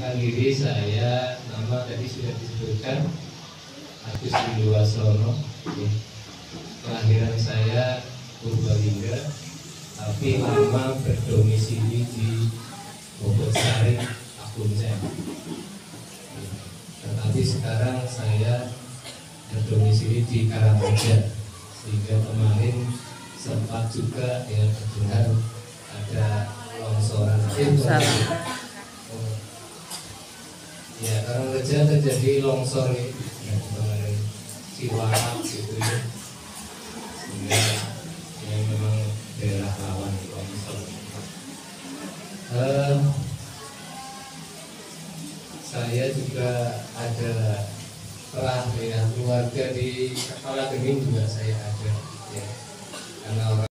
Perkenalkan diri, saya nama tadi sudah disebutkan, Agus Windowasono. Kelahiran saya Purbalingga, tapi lama berdomisili di Bogorsari, Akuncen. Tetapi sekarang saya berdomisili di Karangreja, sehingga kemarin sempat juga ya terdengar ada longsoran. Ya, Karangreja terjadi longsor ya, kemarin Ciwanap gitu ya, sehingga ya memang daerah rawan longsor. Saya juga ada keluarga di Kepala Gening juga saya ada.